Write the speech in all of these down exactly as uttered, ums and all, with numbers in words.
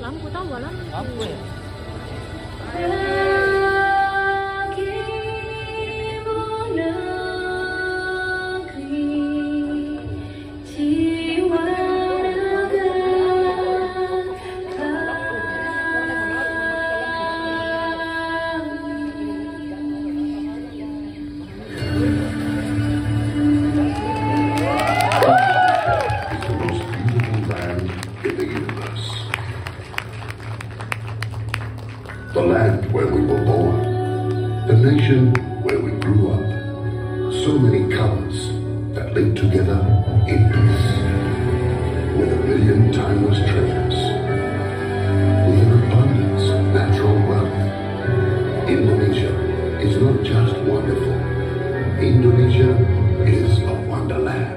Lampu tahu gak lampu? Lampu ya? The land where we were born, the nation where we grew up. So many colors that live together in peace, with a million timeless treasures, with an abundance of natural wealth. Indonesia is not just wonderful, Indonesia is a wonderland.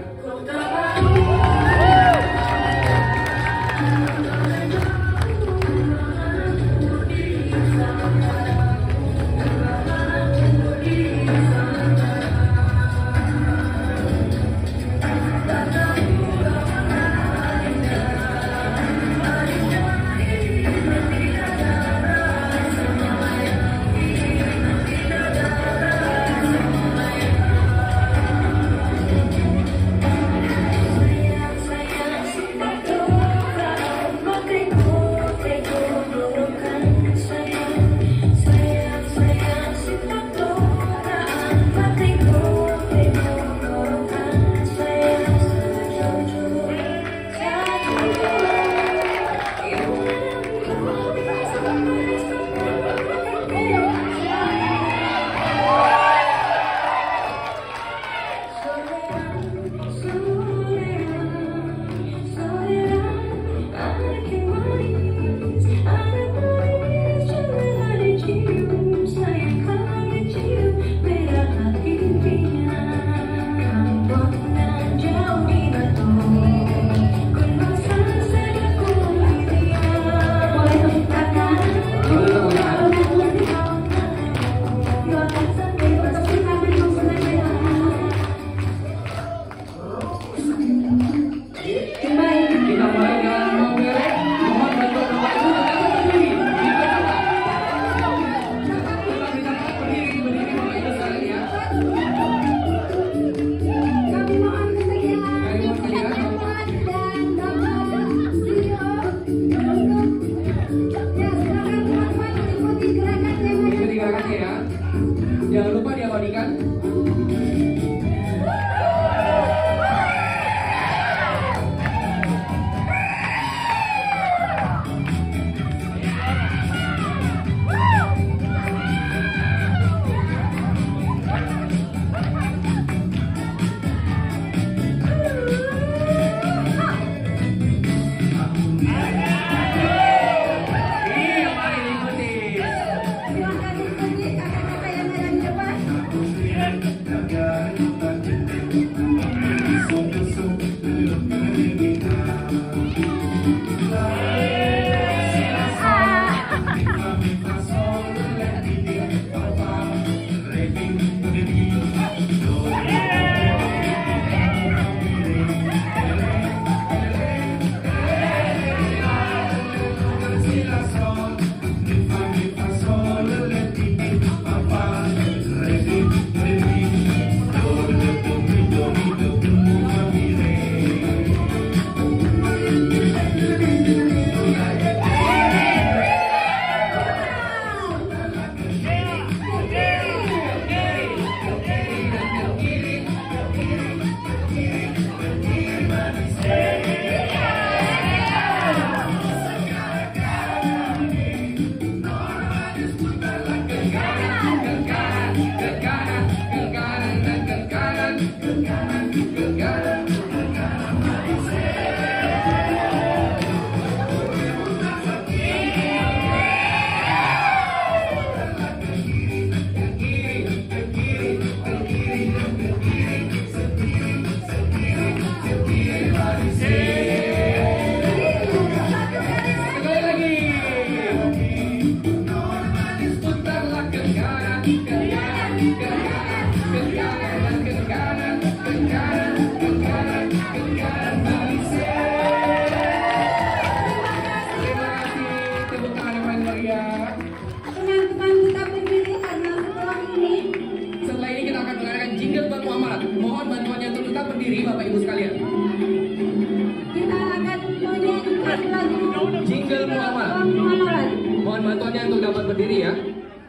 Jingle Muhammad. Mohon bantuannya untuk dapat berdiri ya.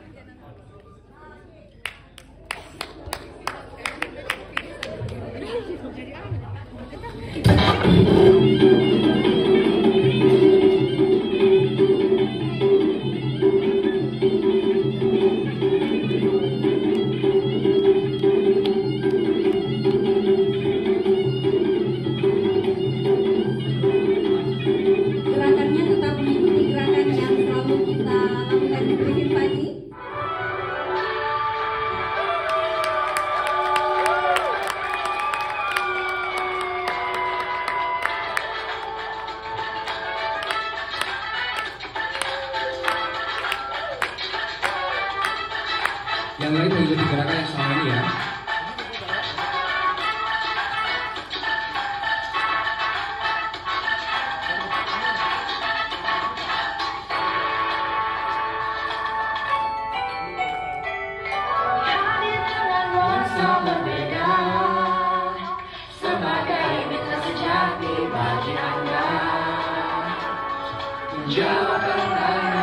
Gerakannya tetap mengikuti gerakan yang selalu kita lakukan di briefing pagi. Yang lain mengikuti gerakan yang sama ini ya. Berbeda sebagai mitra sejati bagi Anda, menjawab pertanyaan.